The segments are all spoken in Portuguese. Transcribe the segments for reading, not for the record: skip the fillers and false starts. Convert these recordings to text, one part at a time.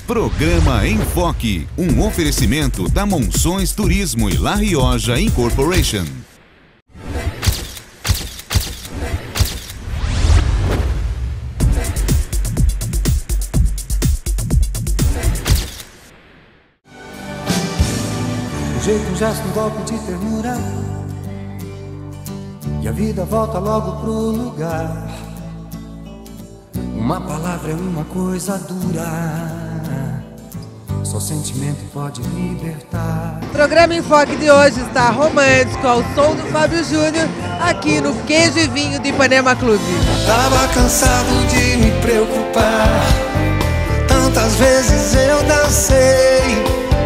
Programa Enfoque, um oferecimento da Monções Turismo e La Rioja Incorporation. Um jeito, um gesto, um golpe de ternura, e a vida volta logo pro lugar. Uma palavra é uma coisa dura, só sentimento pode libertar. O programa Enfoque de hoje está romântico ao som do Fábio Júnior, aqui no Queijo e Vinho do Ipanema Clube. Tava cansado de me preocupar, tantas vezes eu dancei,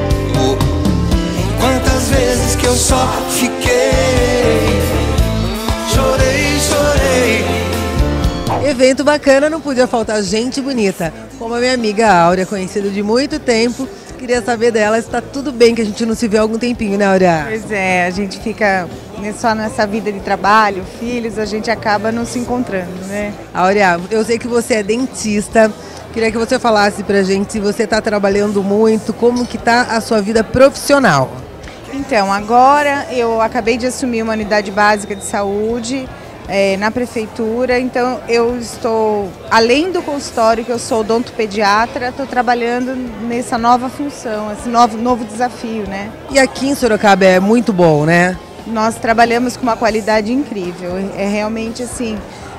quantas vezes que eu só fiquei, chorei, chorei. Evento bacana, não podia faltar gente bonita, como a minha amiga Áurea, conhecida de muito tempo. Queria saber dela se está tudo bem, que a gente não se vê há algum tempinho, né, Áurea? Pois é, a gente fica só nessa vida de trabalho, filhos, a gente acaba não se encontrando, né? Áurea, eu sei que você é dentista, queria que você falasse pra gente se você está trabalhando muito, como que tá a sua vida profissional. Então, agora eu acabei de assumir uma unidade básica de saúde na prefeitura, então eu estou, além do consultório que eu sou odontopediatra, estou trabalhando nessa nova função, esse novo desafio, né? E aqui em Sorocaba é muito bom, né? Nós trabalhamos com uma qualidade incrível, é realmente assim,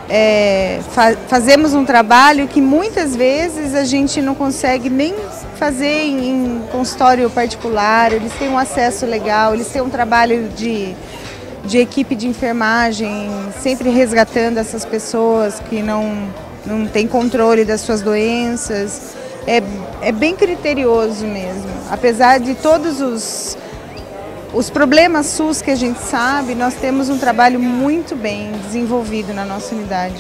fazemos um trabalho que muitas vezes a gente não consegue nem fazer em consultório particular. Eles têm um acesso legal, eles têm um trabalho de equipe de enfermagem, sempre resgatando essas pessoas que não têm controle das suas doenças. É bem criterioso mesmo. Apesar de todos os problemas SUS que a gente sabe, nós temos um trabalho muito bem desenvolvido na nossa unidade.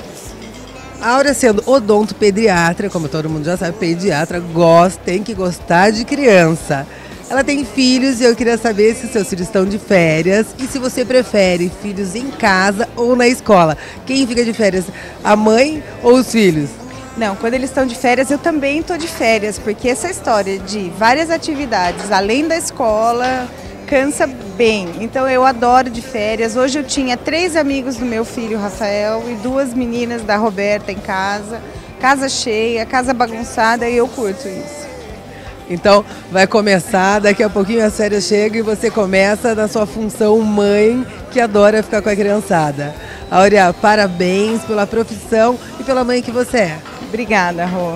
A Áurea, sendo odontopediatra, como todo mundo já sabe, pediatra tem que gostar de criança. Ela tem filhos e eu queria saber se seus filhos estão de férias e se você prefere filhos em casa ou na escola. Quem fica de férias, a mãe ou os filhos? Não, quando eles estão de férias, eu também estou de férias, porque essa história de várias atividades além da escola cansa bem. Então eu adoro de férias. Hoje eu tinha 3 amigos do meu filho Rafael e 2 meninas da Roberta em casa. Casa cheia, casa bagunçada, e eu curto isso. Então vai começar, daqui a pouquinho as férias chegam e você começa na sua função mãe, que adora ficar com a criançada. Áurea, parabéns pela profissão e pela mãe que você é. Obrigada, Rô.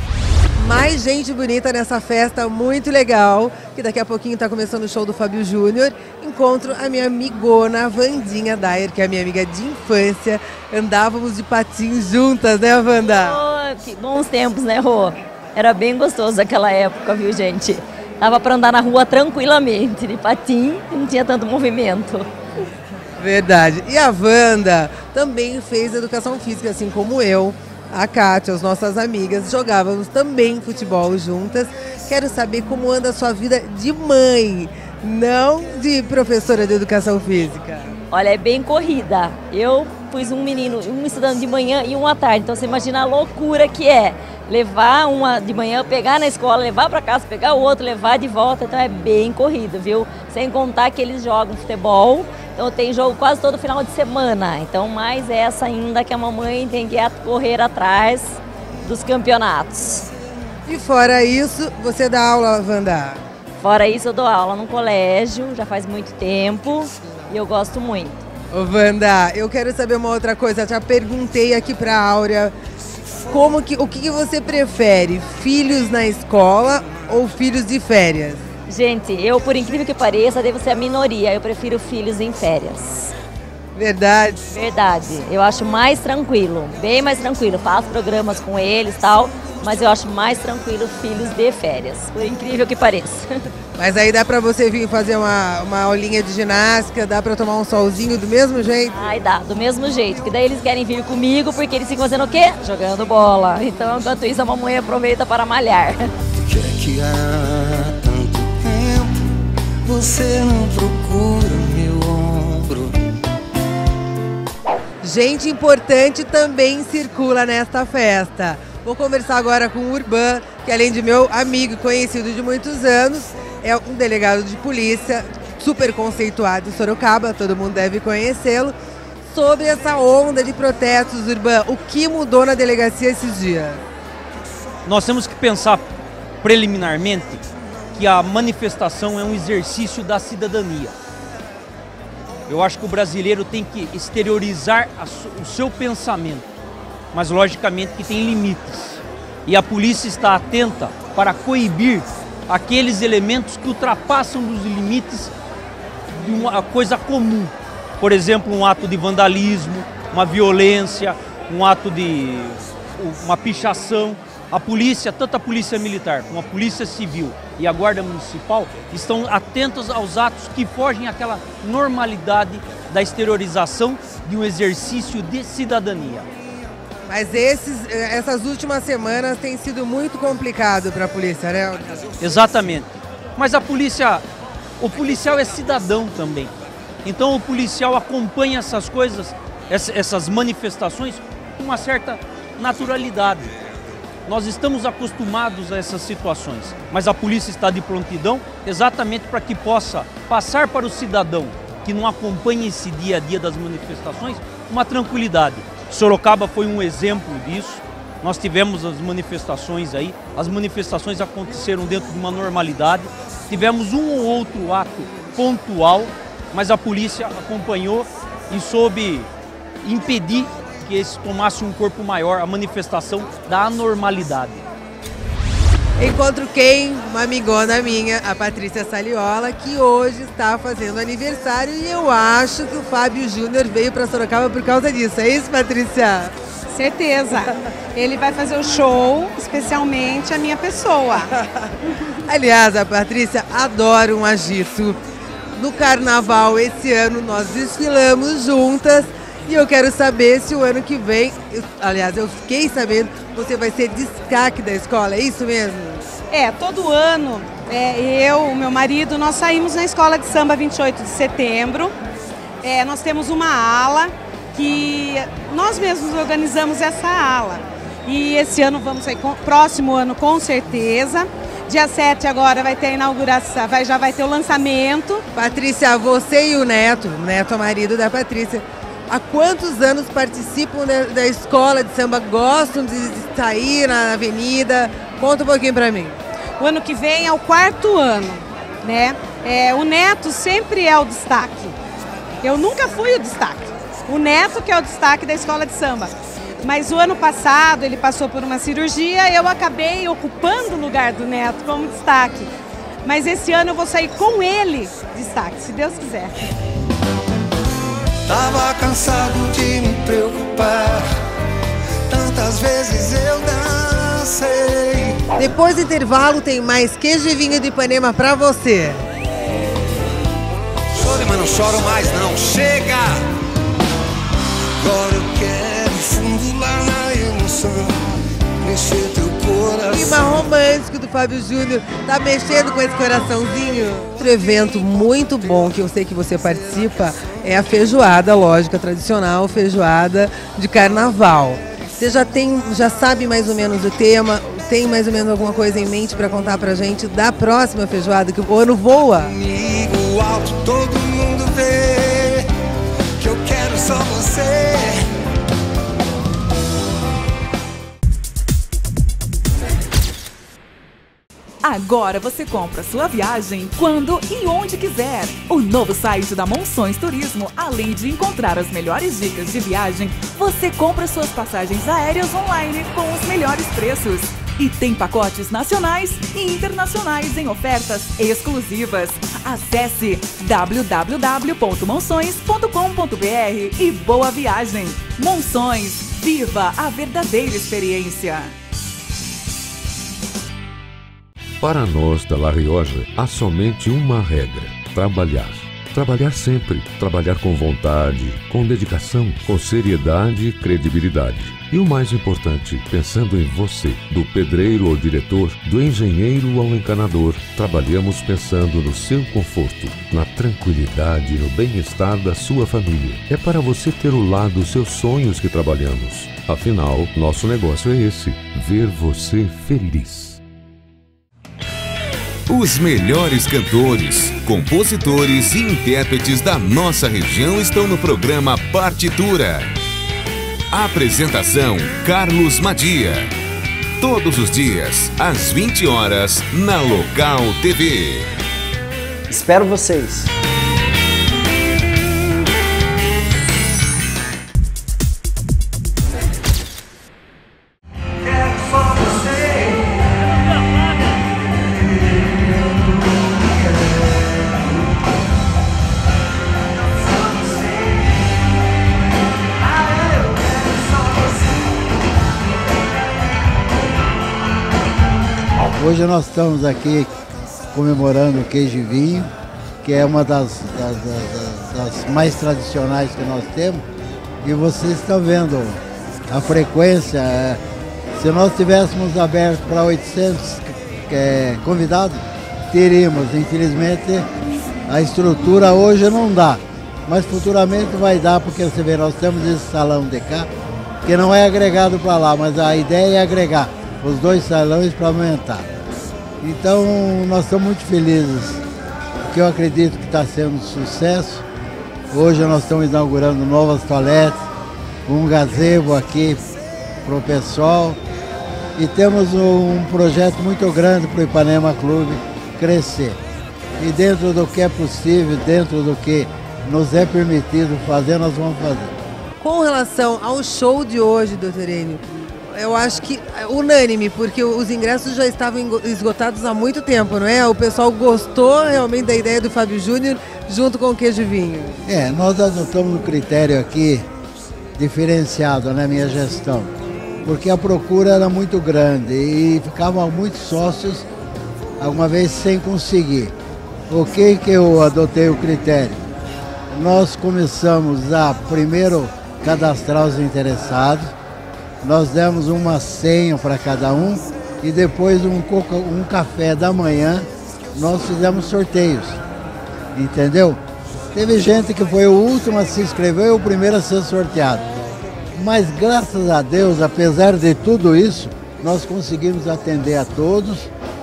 Mais gente bonita nessa festa muito legal, que daqui a pouquinho está começando o show do Fábio Júnior. Encontro a minha amigona Wandinha Dyer, que é a minha amiga de infância. Andávamos de patins juntas, né, Wanda? Oh, que bons tempos, né, Rô? Era bem gostoso aquela época, viu, gente? Dava para andar na rua tranquilamente, de patim, e não tinha tanto movimento. Verdade. E a Wanda também fez educação física, assim como eu. A Kátia, as nossas amigas, jogávamos também futebol juntas. Quero saber como anda a sua vida de mãe, não de professora de educação física. Olha, é bem corrida. Eu pus um menino, um estudando de manhã e um à tarde. Então você imagina a loucura que é levar uma de manhã, pegar na escola, levar para casa, pegar o outro, levar de volta. Então é bem corrido, viu? Sem contar que eles jogam futebol. Então tem jogo quase todo final de semana. Então mais essa ainda que a mamãe tem que correr atrás dos campeonatos. E fora isso, você dá aula, Wanda? Fora isso, eu dou aula no colégio, já faz muito tempo e eu gosto muito. Ô, Wanda, eu quero saber uma outra coisa. Já perguntei aqui pra Áurea, o que você prefere, filhos na escola ou filhos de férias? Gente, eu, por incrível que pareça, devo ser a minoria. Eu prefiro filhos em férias. Verdade? Verdade. Eu acho mais tranquilo, bem mais tranquilo. Faço programas com eles e tal, mas eu acho mais tranquilo filhos de férias, por incrível que pareça. Mas aí dá pra você vir fazer uma aulinha de ginástica, dá pra tomar um solzinho do mesmo jeito? Ai, dá, do mesmo jeito. Que daí eles querem vir comigo porque eles ficam fazendo o quê? Jogando bola. Então, enquanto isso, a mamãe aproveita para malhar. Por que há tanto tempo você não procura meu ombro? Gente importante também circula nesta festa. Vou conversar agora com o Urban, que que além de meu amigo e conhecido de muitos anos, é um delegado de polícia super conceituado em Sorocaba, todo mundo deve conhecê-lo. Sobre essa onda de protestos, Urbano, o que mudou na delegacia esses dias? Nós temos que pensar preliminarmente que a manifestação é um exercício da cidadania. Eu acho que o brasileiro tem que exteriorizar o seu pensamento, mas logicamente que tem limites. E a polícia está atenta para coibir aqueles elementos que ultrapassam os limites de uma coisa comum. Por exemplo, um ato de vandalismo, uma violência, um ato de uma pichação. A polícia, tanto a polícia militar como a polícia civil e a guarda municipal estão atentos aos atos que fogem àquela normalidade da exteriorização de um exercício de cidadania. Mas essas últimas semanas tem sido muito complicado para a polícia, né? Exatamente. Mas o policial é cidadão também. Então o policial acompanha essas coisas, essas manifestações com uma certa naturalidade. Nós estamos acostumados a essas situações, mas a polícia está de prontidão exatamente para que possa passar para o cidadão que não acompanha esse dia a dia das manifestações uma tranquilidade. Sorocaba foi um exemplo disso. Nós tivemos as manifestações aí, as manifestações aconteceram dentro de uma normalidade. Tivemos um ou outro ato pontual, mas a polícia acompanhou e soube impedir que esse tomasse um corpo maior, a manifestação da anormalidade. Encontro quem? Uma amigona minha, a Patrícia Saliola, que hoje está fazendo aniversário e eu acho que o Fábio Júnior veio para Sorocaba por causa disso. É isso, Patrícia? Certeza. Ele vai fazer o show, especialmente a minha pessoa. Aliás, a Patrícia adora um agito. No carnaval esse ano nós desfilamos juntas e eu quero saber se o ano que vem, aliás, eu fiquei sabendo, você vai ser destaque da escola, é isso mesmo? Todo ano, eu, o meu marido, nós saímos na Escola de Samba 28 de setembro. Nós temos uma ala que nós mesmos organizamos essa ala. E esse ano vamos sair, próximo ano com certeza. Dia 7 agora vai ter a inauguração, já vai ter o lançamento. Patrícia, você e o Neto é marido da Patrícia, há quantos anos participam da escola de samba? Gostam de sair na avenida? Conta um pouquinho pra mim. O ano que vem é o 4º ano, né? O Neto sempre é o destaque. Eu nunca fui o destaque. O Neto que é o destaque da escola de samba. Mas o ano passado ele passou por uma cirurgia e eu acabei ocupando o lugar do Neto como destaque. Mas esse ano eu vou sair com ele destaque, se Deus quiser. Tava cansado de me preocupar, tantas vezes eu dancei. Depois do intervalo tem mais queijo e vinho de Ipanema pra você. Chore, mas não choro mais não, chega! Agora eu quero fundo lá na emoção, mexer teu coração. Clima romântico do Fábio Júnior, tá mexendo com esse coraçãozinho? Outro evento muito bom que eu sei que você participa é a feijoada, lógica, tradicional feijoada de carnaval. Você já sabe mais ou menos o tema? Tem mais ou menos alguma coisa em mente para contar pra gente da próxima feijoada, que o ano voa? Comigo alto todo mundo vê que eu quero só você. Agora você compra sua viagem quando e onde quiser. O novo site da Monções Turismo, além de encontrar as melhores dicas de viagem, você compra suas passagens aéreas online com os melhores preços. E tem pacotes nacionais e internacionais em ofertas exclusivas. Acesse www.monções.com.br e boa viagem. Monções, viva a verdadeira experiência. Para nós da La Rioja, há somente uma regra: trabalhar. Trabalhar sempre, trabalhar com vontade, com dedicação, com seriedade e credibilidade. E o mais importante, pensando em você, do pedreiro ao diretor, do engenheiro ao encanador, trabalhamos pensando no seu conforto, na tranquilidade e no bem-estar da sua família. É para você ter o lar dos seus sonhos que trabalhamos. Afinal, nosso negócio é esse: ver você feliz. Os melhores cantores, compositores e intérpretes da nossa região estão no programa Partitura. Apresentação: Carlos Madia. Todos os dias, às 20 horas, na Local TV. Espero vocês! Hoje nós estamos aqui comemorando o queijo e vinho, que é uma das mais tradicionais que nós temos. E vocês estão vendo a frequência. Se nós tivéssemos aberto para 800 convidados, teríamos. Infelizmente, a estrutura hoje não dá, mas futuramente vai dar, porque você vê, nós temos esse salão de cá, que não é agregado para lá, mas a ideia é agregar os dois salões para aumentar. Então nós estamos muito felizes, porque eu acredito que está sendo um sucesso. Hoje nós estamos inaugurando novas toaletes, um gazebo aqui para o pessoal, e temos um projeto muito grande para o Ipanema Clube crescer. E dentro do que é possível, dentro do que nos é permitido fazer, nós vamos fazer. Com relação ao show de hoje, doutor Enio, eu acho que é unânime, porque os ingressos já estavam esgotados há muito tempo, não é? O pessoal gostou realmente da ideia do Fábio Júnior junto com o queijo e vinho. Nós adotamos um critério aqui diferenciado na minha gestão, porque a procura era muito grande e ficavam muitos sócios alguma vez sem conseguir. O que eu adotei o critério? Nós começamos a primeiro cadastrar os interessados. Nós demos uma senha para cada um e depois um café da manhã nós fizemos sorteios, entendeu? Teve gente que foi o último a se inscrever e o primeiro a ser sorteado. Mas graças a Deus, apesar de tudo isso, nós conseguimos atender a todos.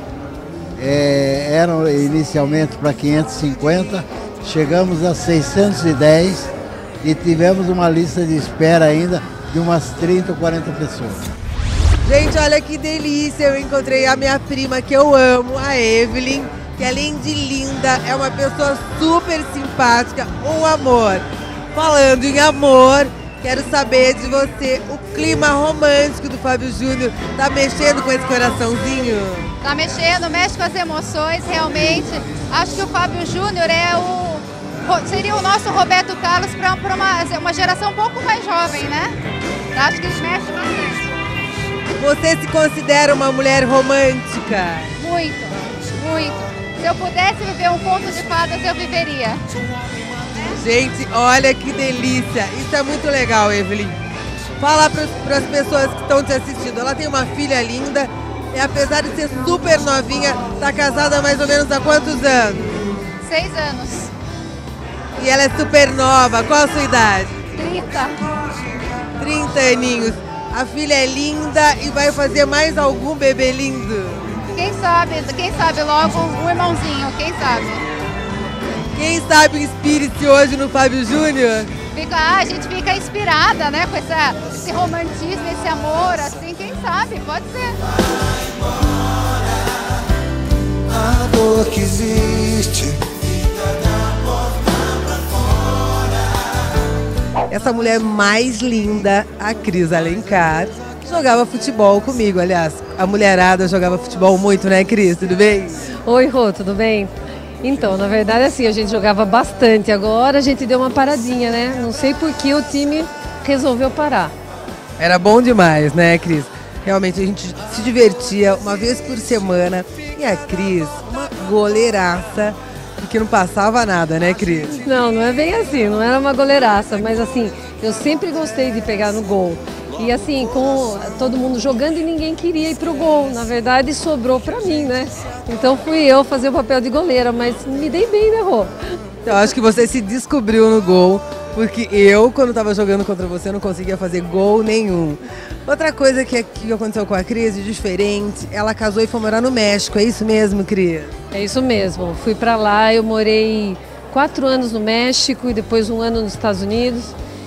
Eram inicialmente para 550, chegamos a 610 e tivemos uma lista de espera ainda de umas 30 ou 40 pessoas. Gente, olha que delícia, eu encontrei a minha prima que eu amo, a Evelyn, que além de linda, é uma pessoa super simpática, um amor. Falando em amor, quero saber de você, o clima romântico do Fábio Júnior tá mexendo com esse coraçãozinho? Tá mexendo, mexe com as emoções, realmente. Acho que o Fábio Júnior seria o nosso Roberto Carlos para uma geração um pouco mais jovem, né? Acho que mexe bastante. Você se considera uma mulher romântica? Muito, muito. Se eu pudesse viver um conto de fadas, eu viveria. Gente, olha que delícia. Isso é muito legal, Evelyn. Fala para as pessoas que estão te assistindo. Ela tem uma filha linda e apesar de ser super novinha, está casada há mais ou menos há quantos anos? 6 anos. E ela é super nova. Qual a sua idade? 30. 30 aninhos. A filha é linda e vai fazer mais algum bebê lindo? Quem sabe logo um irmãozinho, quem sabe? Quem sabe inspire-se hoje no Fábio Júnior? A gente fica inspirada, né, com esse romantismo, esse amor, assim, quem sabe, pode ser. A dor que existe. Essa mulher mais linda, a Cris Alencar, jogava futebol comigo, aliás. A mulherada jogava futebol muito, né, Cris? Tudo bem? Oi, Rô, tudo bem? Então, na verdade, assim, a gente jogava bastante. Agora a gente deu uma paradinha, né? Não sei por que o time resolveu parar. Era bom demais, né, Cris? Realmente a gente se divertia uma vez por semana. E a Cris, uma goleiraça, que não passava nada, né, Cris? Não, não é bem assim, não era uma goleiraça, mas assim, eu sempre gostei de pegar no gol. E assim, com todo mundo jogando e ninguém queria ir pro gol. Na verdade, sobrou pra mim, né? Então fui eu fazer o papel de goleira, mas me dei bem, né, Rô? Eu acho que você se descobriu no gol, porque eu, quando estava jogando contra você, não conseguia fazer gol nenhum. Outra coisa que aconteceu com a Cris, diferente, ela casou e foi morar no México, é isso mesmo, Cris? É isso mesmo. Fui para lá, eu morei 4 anos no México e depois 1 ano nos Estados Unidos.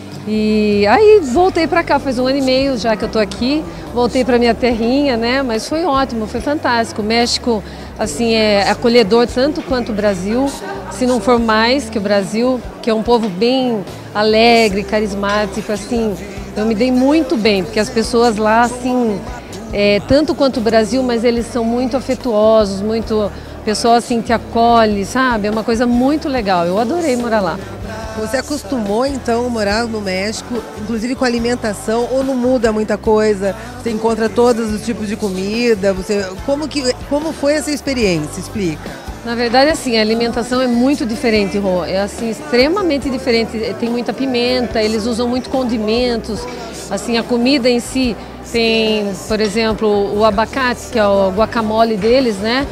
E aí voltei para cá, faz 1 ano e meio já que eu tô aqui. Voltei para minha terrinha, né? Mas foi ótimo, foi fantástico. O México, assim, é acolhedor tanto quanto o Brasil, se não for mais que o Brasil, que é um povo bem alegre, carismático, assim. Eu me dei muito bem, porque as pessoas lá, assim, tanto quanto o Brasil, mas eles são muito afetuosos, muito... Pessoal assim que acolhe, sabe? É uma coisa muito legal. Eu adorei morar lá. Você acostumou então a morar no México, inclusive com alimentação, ou não muda muita coisa? Você encontra todos os tipos de comida? Como foi essa experiência? Explica. Na verdade, assim, a alimentação é muito diferente, Rô. É assim, extremamente diferente. Tem muita pimenta, eles usam muito condimentos. Assim, a comida em si tem, por exemplo, o abacate, que é o guacamole deles, né?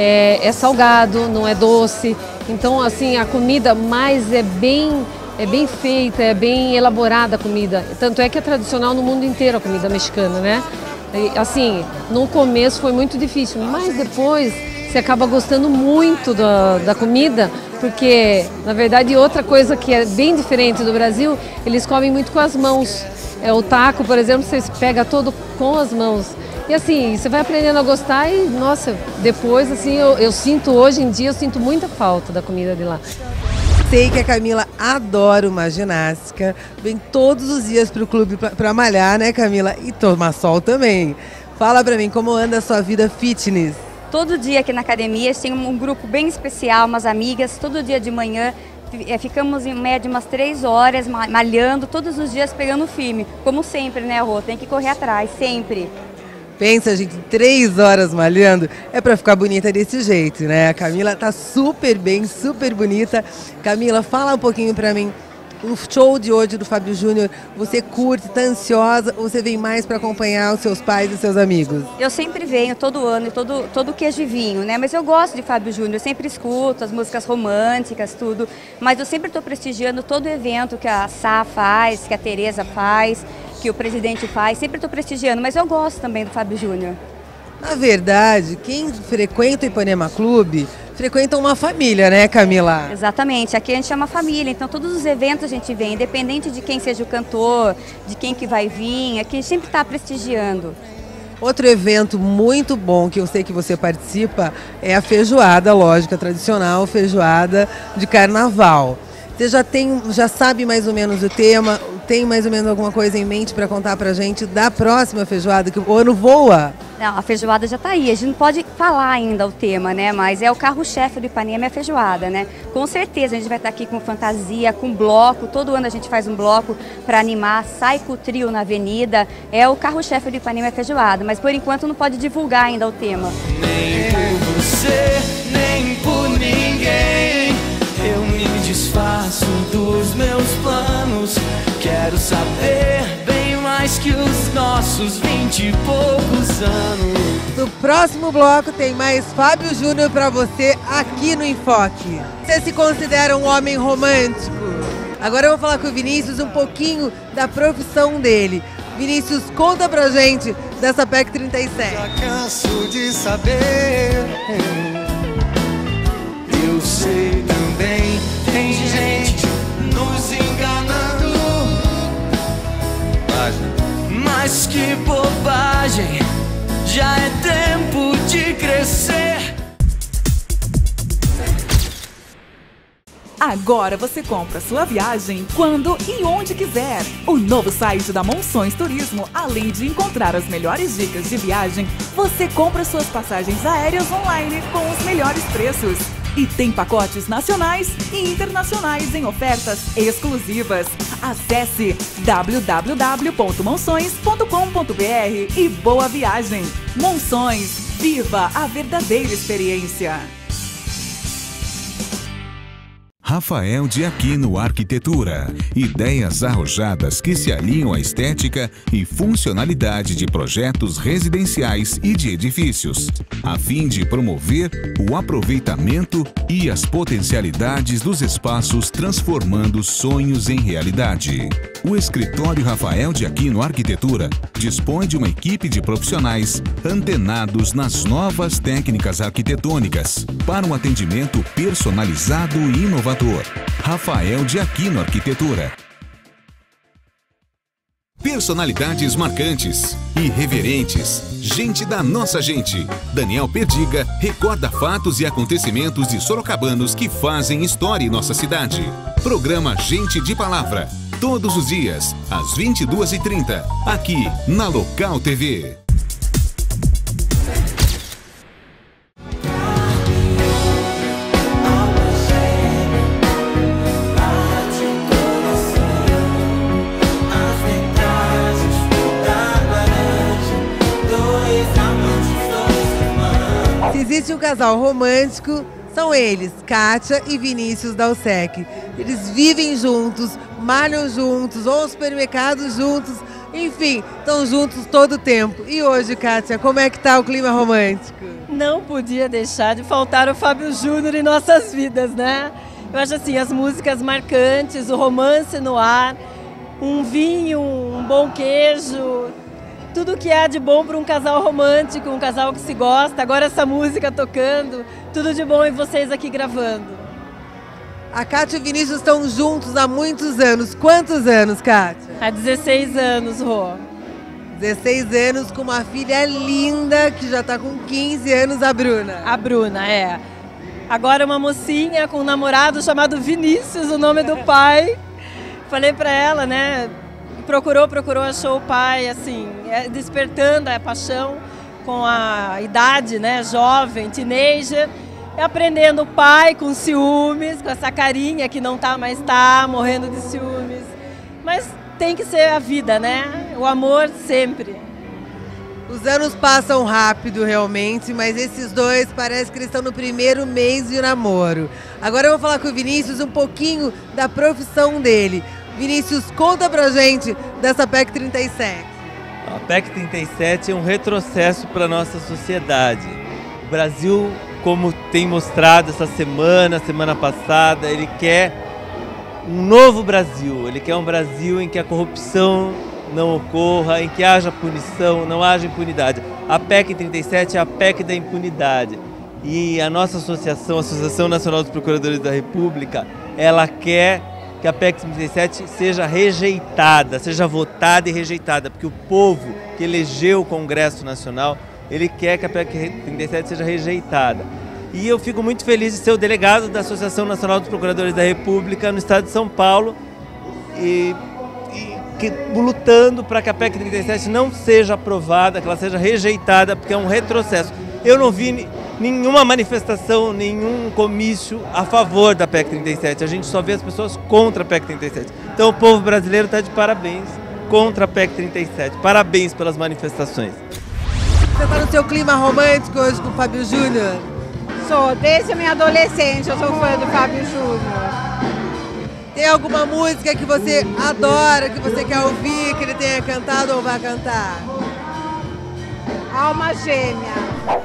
É salgado, não é doce. Então, assim, a comida mais é bem feita, é bem elaborada a comida. Tanto é que é tradicional no mundo inteiro a comida mexicana, né? E, assim, no começo foi muito difícil, mas depois você acaba gostando muito da comida, porque, na verdade, outra coisa que é bem diferente do Brasil, eles comem muito com as mãos. O taco, por exemplo, você pega todo com as mãos. E assim, você vai aprendendo a gostar e, nossa, depois, assim, eu sinto, hoje em dia, eu sinto muita falta da comida de lá. Sei que a Camila adora uma ginástica, vem todos os dias pro clube pra malhar, né, Camila? E tomar sol também. Fala pra mim, como anda a sua vida fitness? Todo dia aqui na academia, tem um grupo bem especial, umas amigas, todo dia de manhã. Ficamos em média umas 3 horas malhando, todos os dias pegando firme. Como sempre, né, Rô? Tem que correr atrás, sempre. Pensa, gente, 3 horas malhando, é pra ficar bonita desse jeito, né? A Camila tá super bem, super bonita. Camila, fala um pouquinho pra mim, o show de hoje do Fábio Júnior, você curte, tá ansiosa ou você vem mais pra acompanhar os seus pais e seus amigos? Eu sempre venho, todo ano, todo queijo e vinho, né? Mas eu gosto de Fábio Júnior, eu sempre escuto as músicas românticas, tudo. Mas eu sempre tô prestigiando todo evento que a Sá faz, que a Tereza faz, que o presidente faz, sempre estou prestigiando, mas eu gosto também do Fábio Júnior. Na verdade, quem frequenta o Ipanema Clube, frequenta uma família, né, Camila? Exatamente, aqui a gente chama família, então todos os eventos a gente vem, independente de quem seja o cantor, de quem que vai vir, aqui a gente sempre está prestigiando. Outro evento muito bom que eu sei que você participa é a feijoada, lógico, a tradicional feijoada de carnaval. Você já sabe mais ou menos o tema? Tem mais ou menos alguma coisa em mente para contar pra gente da próxima feijoada, que o ano voa? Não, a feijoada já está aí, a gente não pode falar ainda o tema, né? Mas é o carro-chefe do Ipanema, é a feijoada, né? Com certeza a gente vai estar aqui com fantasia, com bloco, todo ano a gente faz um bloco para animar, sai com o trio na avenida, é o carro-chefe do Ipanema, é a feijoada, mas por enquanto não pode divulgar ainda o tema. Nem por você, nem por ninguém, eu me desfaço dos meus planos. Quero saber bem mais que os nossos 20 e poucos anos. No próximo bloco tem mais Fábio Júnior pra você aqui no Enfoque. Você se considera um homem romântico? Agora eu vou falar com o Vinícius um pouquinho da profissão dele. Vinícius, conta pra gente dessa PEC 37. Já canso de saber. Eu sei também, tem gente nos enganando. Mas que bobagem, já é tempo de crescer. Agora você compra sua viagem quando e onde quiser. O novo site da Monções Turismo, além de encontrar as melhores dicas de viagem, você compra suas passagens aéreas online com os melhores preços. E tem pacotes nacionais e internacionais em ofertas exclusivas. Acesse www.monções.com.br e boa viagem. Monções, viva a verdadeira experiência. Rafael de Aquino Arquitetura. Ideias arrojadas que se alinham à estética e funcionalidade de projetos residenciais e de edifícios, a fim de promover o aproveitamento e as potencialidades dos espaços, transformando sonhos em realidade. O escritório Rafael de Aquino Arquitetura dispõe de uma equipe de profissionais antenados nas novas técnicas arquitetônicas para um atendimento personalizado e inovador. Rafael de Aquino Arquitetura. Personalidades marcantes, irreverentes, gente da nossa gente. Daniel Perdiga recorda fatos e acontecimentos de sorocabanos que fazem história em nossa cidade. Programa Gente de Palavra, todos os dias, às 22h30, aqui na Local TV. Existe um casal romântico, são eles, Kátia e Vinícius Dalsec. Eles vivem juntos, malham juntos, vão ao supermercado juntos, enfim, estão juntos todo o tempo. E hoje, Kátia, como é que tá o clima romântico? Não podia deixar de faltar o Fábio Júnior em nossas vidas, né? Eu acho assim, as músicas marcantes, o romance no ar, um vinho, um bom queijo, tudo que há de bom para um casal romântico, um casal que se gosta. Agora essa música tocando, tudo de bom e vocês aqui gravando. A Kátia e o Vinícius estão juntos há muitos anos. Quantos anos, Kátia? Há 16 anos, Rô. 16 anos com uma filha linda que já está com 15 anos, a Bruna. A Bruna, é. Agora uma mocinha com um namorado chamado Vinícius, o nome do pai. Falei para ela, né? Procurou, achou o pai, assim, despertando a paixão com a idade, né, jovem, teenager, aprendendo o pai com ciúmes, com essa carinha que não tá, mas tá, morrendo de ciúmes. Mas tem que ser a vida, né? O amor sempre. Os anos passam rápido, realmente, mas esses dois parece que eles estão no primeiro mês de namoro. Agora eu vou falar com o Vinícius um pouquinho da profissão dele. Vinícius, conta pra gente dessa PEC 37. A PEC 37 é um retrocesso para a nossa sociedade. O Brasil, como tem mostrado essa semana passada, ele quer um novo Brasil. Ele quer um Brasil em que a corrupção não ocorra, em que haja punição, não haja impunidade. A PEC 37 é a PEC da impunidade. E a nossa associação, a Associação Nacional dos Procuradores da República, ela quer que a PEC 37 seja rejeitada, seja votada e rejeitada, porque o povo que elegeu o Congresso Nacional, ele quer que a PEC 37 seja rejeitada. E eu fico muito feliz de ser o delegado da Associação Nacional dos Procuradores da República no estado de São Paulo lutando para que a PEC 37 não seja aprovada, que ela seja rejeitada, porque é um retrocesso. Eu não vi nenhuma manifestação, nenhum comício a favor da PEC 37. A gente só vê as pessoas contra a PEC 37. Então o povo brasileiro está de parabéns contra a PEC 37. Parabéns pelas manifestações. Você está no seu clima romântico hoje com o Fábio Júnior? Sou, desde a minha adolescente eu sou fã do Fábio Júnior. Tem alguma música que você adora, que você quer ouvir, que ele tenha cantado ou vai cantar? Alma Gêmea.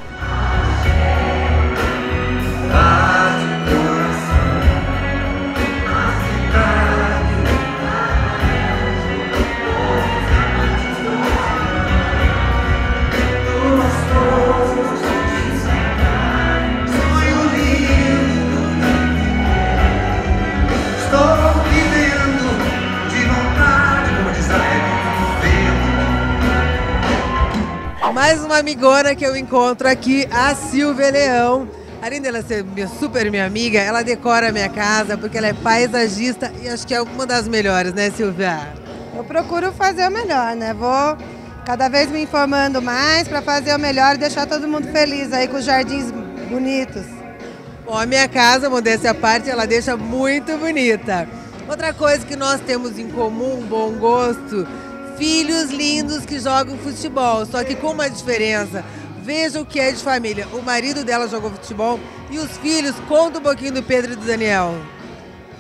Mais uma amigona que eu encontro aqui, a Silvia Leão. Além dela ser super minha amiga, ela decora a minha casa porque ela é paisagista e acho que é uma das melhores, né, Silvia? Eu procuro fazer o melhor, né? Vou cada vez me informando mais para fazer o melhor e deixar todo mundo feliz aí com os jardins bonitos. Bom, a minha casa, modéstia à parte, ela deixa muito bonita. Outra coisa que nós temos em comum, bom gosto, filhos lindos que jogam futebol, só que com uma diferença. Veja o que é de família. O marido dela jogou futebol e os filhos, conta um pouquinho do Pedro e do Daniel.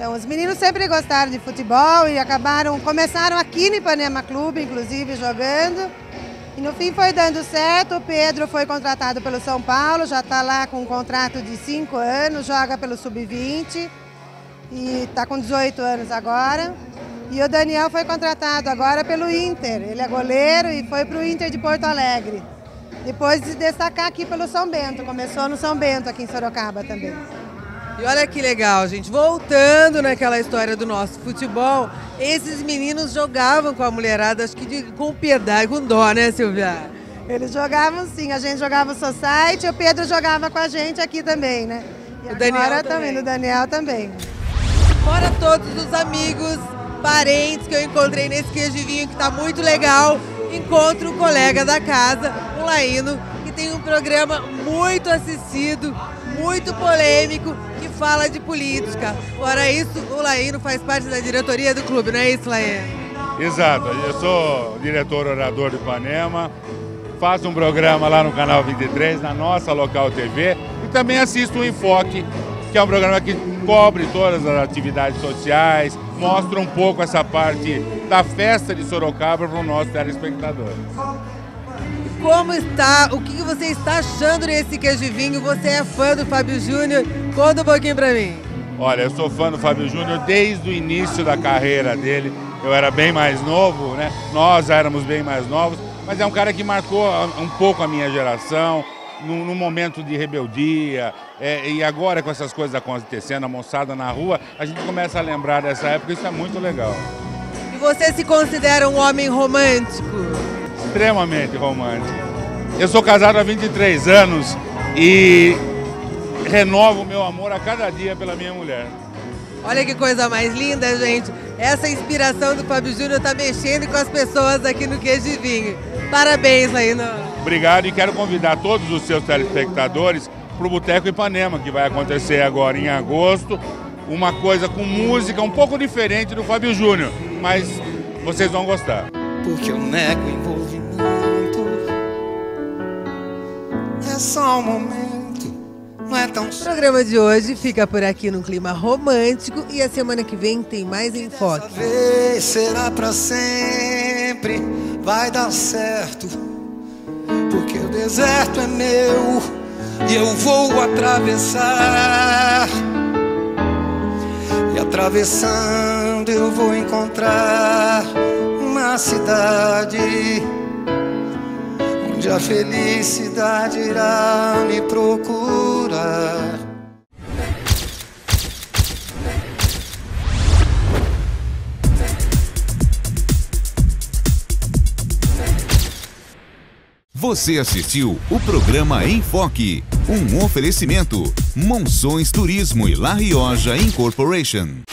Então, os meninos sempre gostaram de futebol e começaram aqui no Ipanema Clube, inclusive, jogando. E no fim foi dando certo. O Pedro foi contratado pelo São Paulo, já está lá com um contrato de 5 anos, joga pelo Sub-20 e está com 18 anos agora. E o Daniel foi contratado agora pelo Inter. Ele é goleiro e foi para o Inter de Porto Alegre. Depois de se destacar aqui pelo São Bento. Começou no São Bento, aqui em Sorocaba também. E olha que legal, gente. Voltando naquela história do nosso futebol, esses meninos jogavam com a mulherada, acho que com piedade, com dó, né, Silvia? Eles jogavam sim, a gente jogava o society, o Pedro jogava com a gente aqui também, né? E o Daniel também, o Daniel também. Fora todos os amigos, parentes que eu encontrei nesse queijo de vinho, que tá muito legal, encontro um colega da casa, o Laíno, que tem um programa muito assistido, muito polêmico, que fala de política. Fora isso, o Laíno faz parte da diretoria do clube, não é isso, Laíno? Exato, eu sou diretor orador do Ipanema, faço um programa lá no Canal 23, na nossa Local TV, e também assisto o Enfoque, que é um programa que cobre todas as atividades sociais, mostra um pouco essa parte da festa de Sorocaba para o nosso telespectador. Como está, o que você está achando nesse queijo de vinho? Você é fã do Fábio Júnior? Conta um pouquinho pra mim. Olha, eu sou fã do Fábio Júnior desde o início da carreira dele. Eu era bem mais novo, né? Nós éramos bem mais novos, mas é um cara que marcou um pouco a minha geração, num momento de rebeldia, e agora com essas coisas acontecendo, a moçada na rua, a gente começa a lembrar dessa época, isso é muito legal. E você se considera um homem romântico? Extremamente romântico. Eu sou casado há 23 anos e renovo o meu amor a cada dia pela minha mulher. Olha que coisa mais linda, gente. Essa inspiração do Fábio Júnior está mexendo com as pessoas aqui no Queijo de Vinho. Parabéns, Laíno. Obrigado, e quero convidar todos os seus telespectadores para o Boteco Ipanema, que vai acontecer agora em agosto. Uma coisa com música um pouco diferente do Fábio Júnior, mas vocês vão gostar. Porque eu nego o envolvimento, é só um momento, não é tão... O programa de hoje fica por aqui num clima romântico e a semana que vem tem mais Enfoque. Dessa vez será pra sempre, vai dar certo, porque o deserto é meu e eu vou atravessar. E atravessando eu vou encontrar uma cidade onde a felicidade irá me procurar. Você assistiu o programa Enfoque, um oferecimento Monções Turismo e La Rioja Incorporation.